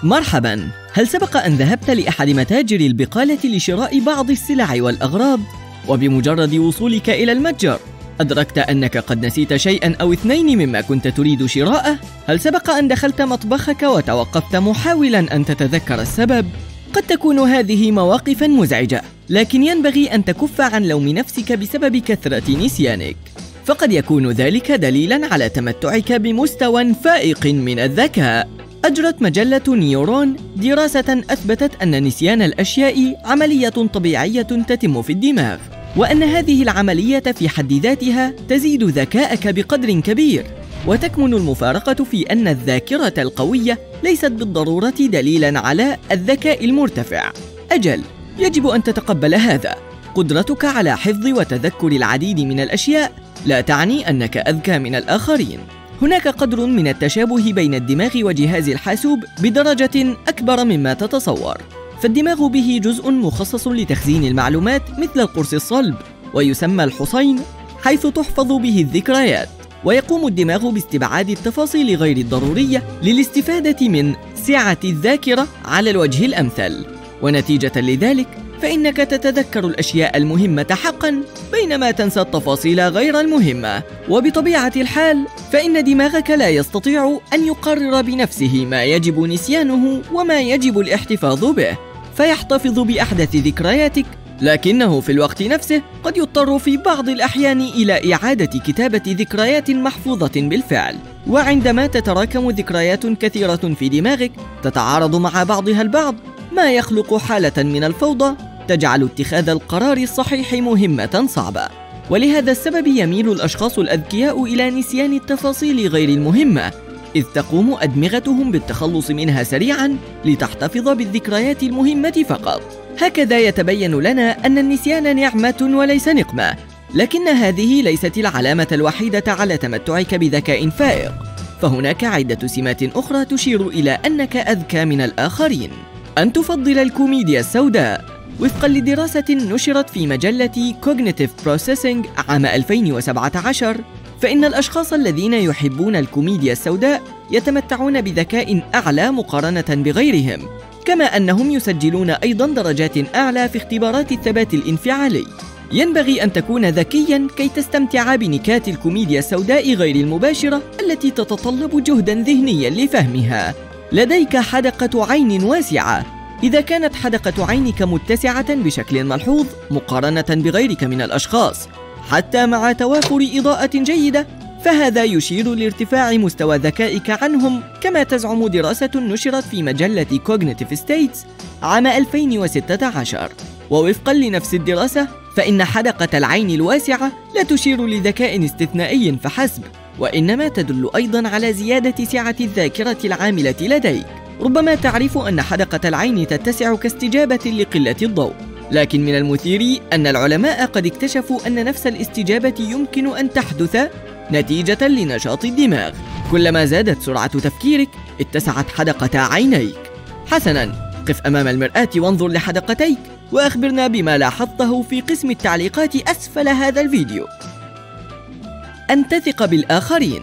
مرحباً، هل سبق أن ذهبت لأحد متاجر البقالة لشراء بعض السلع والأغراض؟ وبمجرد وصولك إلى المتجر أدركت أنك قد نسيت شيئاً أو اثنين مما كنت تريد شراءه؟ هل سبق أن دخلت مطبخك وتوقفت محاولاً أن تتذكر السبب؟ قد تكون هذه مواقفاً مزعجة، لكن ينبغي أن تكف عن لوم نفسك بسبب كثرة نسيانك، فقد يكون ذلك دليلاً على تمتعك بمستوى فائق من الذكاء. أجرت مجلة نيورون دراسة أثبتت أن نسيان الأشياء عملية طبيعية تتم في الدماغ، وأن هذه العملية في حد ذاتها تزيد ذكاءك بقدر كبير. وتكمن المفارقة في أن الذاكرة القوية ليست بالضرورة دليلاً على الذكاء المرتفع. أجل، يجب أن تتقبل هذا. قدرتك على حفظ وتذكر العديد من الأشياء لا تعني أنك أذكى من الآخرين. هناك قدر من التشابه بين الدماغ وجهاز الحاسوب بدرجة أكبر مما تتصور، فالدماغ به جزء مخصص لتخزين المعلومات مثل القرص الصلب، ويسمى الحصين، حيث تحفظ به الذكريات. ويقوم الدماغ باستبعاد التفاصيل غير الضرورية للاستفادة من سعة الذاكرة على الوجه الأمثل، ونتيجة لذلك فإنك تتذكر الأشياء المهمة حقاً بينما تنسى التفاصيل غير المهمة. وبطبيعة الحال فإن دماغك لا يستطيع أن يقرر بنفسه ما يجب نسيانه وما يجب الاحتفاظ به، فيحتفظ بأحدث ذكرياتك، لكنه في الوقت نفسه قد يضطر في بعض الأحيان إلى إعادة كتابة ذكريات محفوظة بالفعل. وعندما تتراكم ذكريات كثيرة في دماغك تتعارض مع بعضها البعض، ما يخلق حالة من الفوضى تجعل اتخاذ القرار الصحيح مهمة صعبة. ولهذا السبب يميل الأشخاص الأذكياء إلى نسيان التفاصيل غير المهمة، إذ تقوم أدمغتهم بالتخلص منها سريعاً لتحتفظ بالذكريات المهمة فقط. هكذا يتبين لنا أن النسيان نعمة وليس نقمة، لكن هذه ليست العلامة الوحيدة على تمتعك بذكاء فائق، فهناك عدة سمات أخرى تشير إلى أنك أذكى من الآخرين. أن تفضل الكوميديا السوداء. وفقاً لدراسة نشرت في مجلة Cognitive Processing عام 2017، فإن الأشخاص الذين يحبون الكوميديا السوداء يتمتعون بذكاء أعلى مقارنة بغيرهم، كما أنهم يسجلون أيضاً درجات أعلى في اختبارات الثبات الانفعالي. ينبغي أن تكون ذكياً كي تستمتع بنكات الكوميديا السوداء غير المباشرة التي تتطلب جهداً ذهنياً لفهمها. لديك حدقة عين واسعة. إذا كانت حدقة عينك متسعة بشكل ملحوظ مقارنة بغيرك من الأشخاص، حتى مع توافر إضاءة جيدة، فهذا يشير لارتفاع مستوى ذكائك عنهم، كما تزعم دراسة نشرت في مجلة Cognitive States عام 2016. ووفقاً لنفس الدراسة فإن حدقة العين الواسعة لا تشير لذكاء استثنائي فحسب، وإنما تدل أيضاً على زيادة سعة الذاكرة العاملة لديك. ربما تعرف أن حدقة العين تتسع كاستجابة لقلة الضوء، لكن من المثير أن العلماء قد اكتشفوا أن نفس الاستجابة يمكن أن تحدث نتيجة لنشاط الدماغ. كلما زادت سرعة تفكيرك اتسعت حدقة عينيك. حسناً، قف أمام المرآة وانظر لحدقتيك وأخبرنا بما لاحظته في قسم التعليقات أسفل هذا الفيديو. أن تثق بالآخرين.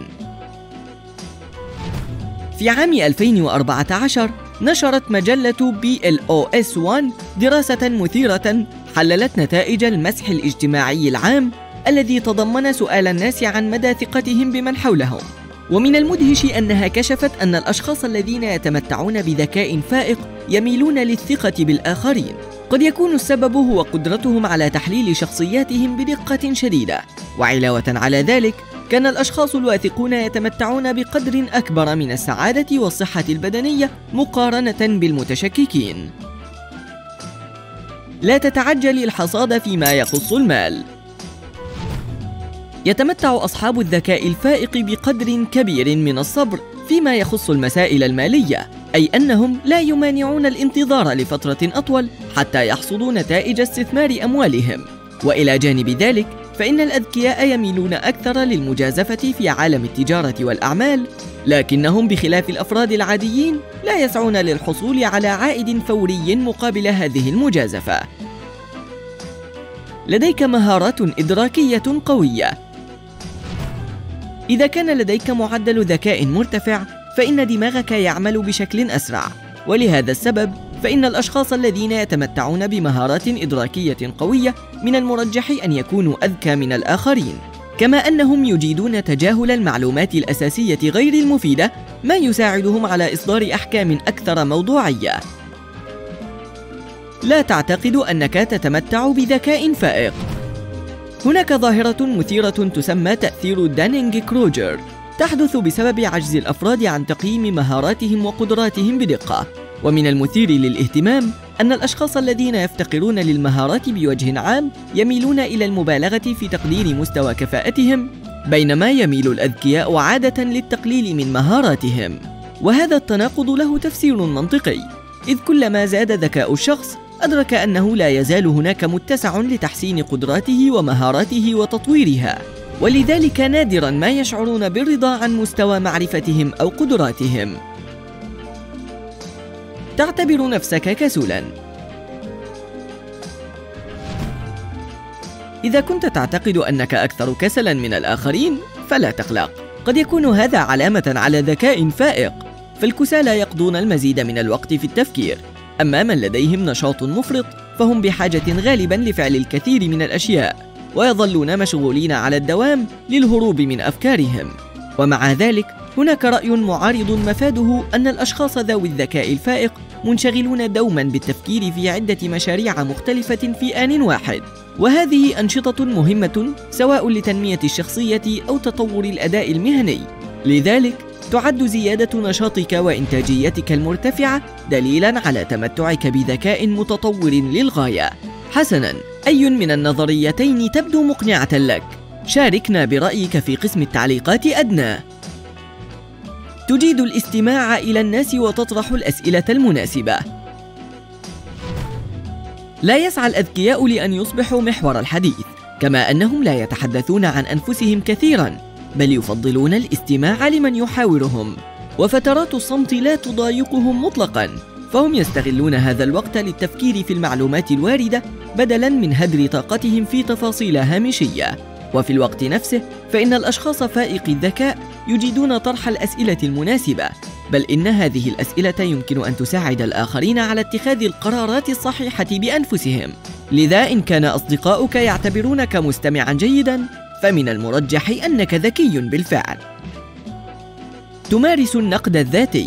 في عام 2014 نشرت مجلة PLOS-ONE دراسة مثيرة حللت نتائج المسح الاجتماعي العام الذي تضمن سؤال الناس عن مدى ثقتهم بمن حولهم. ومن المدهش أنها كشفت أن الأشخاص الذين يتمتعون بذكاء فائق يميلون للثقة بالآخرين. قد يكون السبب هو قدرتهم على تحليل شخصياتهم بدقة شديدة، وعلاوة على ذلك كان الأشخاص الواثقون يتمتعون بقدر أكبر من السعادة والصحة البدنية مقارنة بالمتشككين. لا تتعجل الحصاد فيما يخص المال. يتمتع أصحاب الذكاء الفائق بقدر كبير من الصبر فيما يخص المسائل المالية، أي أنهم لا يمانعون الانتظار لفترة أطول حتى يحصدوا نتائج استثمار أموالهم. وإلى جانب ذلك فإن الأذكياء يميلون أكثر للمجازفة في عالم التجارة والأعمال، لكنهم بخلاف الأفراد العاديين لا يسعون للحصول على عائد فوري مقابل هذه المجازفة. لديك مهارات إدراكية قوية. إذا كان لديك معدل ذكاء مرتفع فإن دماغك يعمل بشكل أسرع، ولهذا السبب فإن الأشخاص الذين يتمتعون بمهارات إدراكية قوية من المرجح أن يكونوا أذكى من الآخرين، كما أنهم يجيدون تجاهل المعلومات الأساسية غير المفيدة، ما يساعدهم على إصدار أحكام أكثر موضوعية. لا تعتقد أنك تتمتع بذكاء فائق. هناك ظاهرة مثيرة تسمى تأثير دانينغ-كروجر، تحدث بسبب عجز الأفراد عن تقييم مهاراتهم وقدراتهم بدقة. ومن المثير للاهتمام أن الأشخاص الذين يفتقرون للمهارات بوجه عام يميلون إلى المبالغة في تقدير مستوى كفاءتهم، بينما يميل الأذكياء عادة للتقليل من مهاراتهم. وهذا التناقض له تفسير منطقي، إذ كلما زاد ذكاء الشخص أدرك أنه لا يزال هناك متسع لتحسين قدراته ومهاراته وتطويرها، ولذلك نادراً ما يشعرون بالرضا عن مستوى معرفتهم أو قدراتهم. تعتبر نفسك كسولاً. إذا كنت تعتقد أنك أكثر كسلاً من الآخرين فلا تقلق، قد يكون هذا علامة على ذكاء فائق، فالكسالى يقضون المزيد من الوقت في التفكير، أما من لديهم نشاط مفرط فهم بحاجة غالباً لفعل الكثير من الأشياء، ويظلون مشغولين على الدوام للهروب من أفكارهم. ومع ذلك هناك رأي معارض مفاده أن الأشخاص ذوي الذكاء الفائق منشغلون دوماً بالتفكير في عدة مشاريع مختلفة في آن واحد، وهذه أنشطة مهمة سواء لتنمية الشخصية أو تطور الأداء المهني. لذلك تعد زيادة نشاطك وإنتاجيتك المرتفعة دليلاً على تمتعك بذكاء متطور للغاية. حسناً، أي من النظريتين تبدو مقنعة لك؟ شاركنا برأيك في قسم التعليقات أدنى. تجيد الاستماع إلى الناس وتطرح الأسئلة المناسبة. لا يسعى الأذكياء لأن يصبحوا محور الحديث، كما أنهم لا يتحدثون عن أنفسهم كثيراً، بل يفضلون الاستماع لمن يحاورهم، وفترات الصمت لا تضايقهم مطلقاً، فهم يستغلون هذا الوقت للتفكير في المعلومات الواردة بدلاً من هدر طاقتهم في تفاصيل هامشية. وفي الوقت نفسه فإن الأشخاص فائقي الذكاء يجيدون طرح الأسئلة المناسبة، بل إن هذه الأسئلة يمكن أن تساعد الآخرين على اتخاذ القرارات الصحيحة بأنفسهم. لذا إن كان أصدقاؤك يعتبرونك مستمعاً جيداً فمن المرجح أنك ذكي بالفعل. تمارس النقد الذاتي.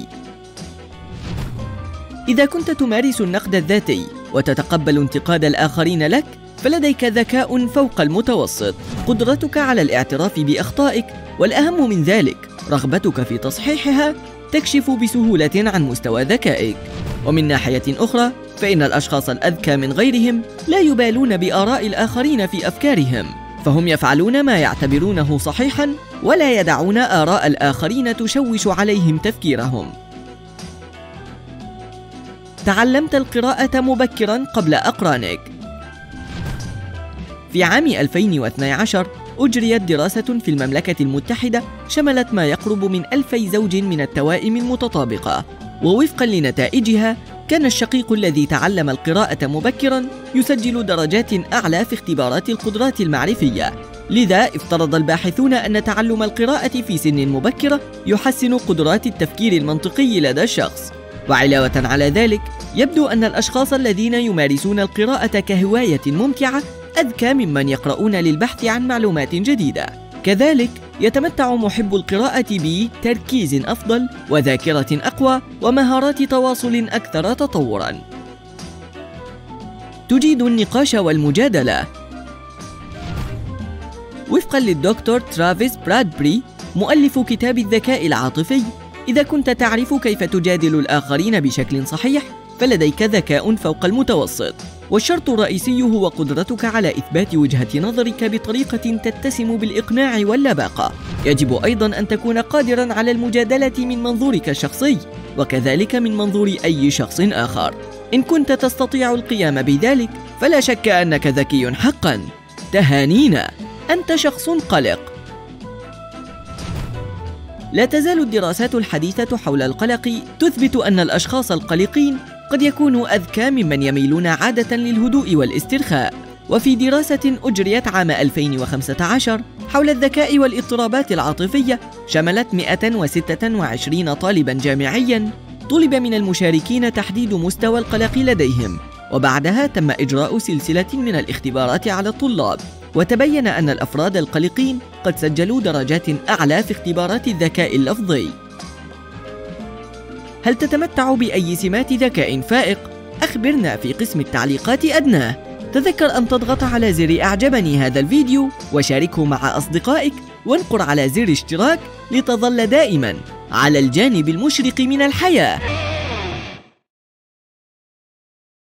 إذا كنت تمارس النقد الذاتي وتتقبل انتقاد الآخرين لك فلديك ذكاء فوق المتوسط، قدرتك على الاعتراف بأخطائك، والأهم من ذلك رغبتك في تصحيحها تكشف بسهولة عن مستوى ذكائك. ومن ناحية أخرى فإن الأشخاص الأذكى من غيرهم لا يبالون بآراء الآخرين في أفكارهم، فهم يفعلون ما يعتبرونه صحيحاً ولا يدعون آراء الآخرين تشوش عليهم تفكيرهم. تعلمت القراءة مبكراً قبل أقرانك. في عام 2012 أجريت دراسة في المملكة المتحدة شملت ما يقرب من 2000 زوج من التوائم المتطابقة، ووفقاً لنتائجها كان الشقيق الذي تعلم القراءة مبكراً يسجل درجات أعلى في اختبارات القدرات المعرفية. لذا افترض الباحثون أن تعلم القراءة في سن مبكرة يحسن قدرات التفكير المنطقي لدى الشخص. وعلاوة على ذلك يبدو أن الأشخاص الذين يمارسون القراءة كهواية ممتعة أذكى ممن يقرؤون للبحث عن معلومات جديدة. كذلك يتمتع محب القراءة بتركيز أفضل وذاكرة أقوى ومهارات تواصل أكثر تطوراً. تجيد النقاش والمجادلة. وفقاً للدكتور ترافيس برادبري مؤلف كتاب الذكاء العاطفي، إذا كنت تعرف كيف تجادل الآخرين بشكل صحيح فلديك ذكاء فوق المتوسط، والشرط الرئيسي هو قدرتك على إثبات وجهة نظرك بطريقة تتسم بالإقناع واللباقة. يجب أيضاً أن تكون قادراً على المجادلة من منظورك الشخصي وكذلك من منظور أي شخص آخر. إن كنت تستطيع القيام بذلك فلا شك أنك ذكي حقاً. تهانينا، أنت شخص قلق. لا تزال الدراسات الحديثة حول القلق تثبت أن الأشخاص القلقين قد يكونوا أذكى ممن يميلون عادة للهدوء والاسترخاء. وفي دراسة أجريت عام 2015 حول الذكاء والاضطرابات العاطفية شملت 126 طالباً جامعياً، طلب من المشاركين تحديد مستوى القلق لديهم، وبعدها تم إجراء سلسلة من الاختبارات على الطلاب، وتبين أن الأفراد القلقين قد سجلوا درجات أعلى في اختبارات الذكاء اللفظي. هل تتمتع بأي سمات ذكاء فائق؟ أخبرنا في قسم التعليقات أدناه. تذكر أن تضغط على زر أعجبني هذا الفيديو وشاركه مع أصدقائك، وانقر على زر اشتراك لتظل دائما على الجانب المشرق من الحياة.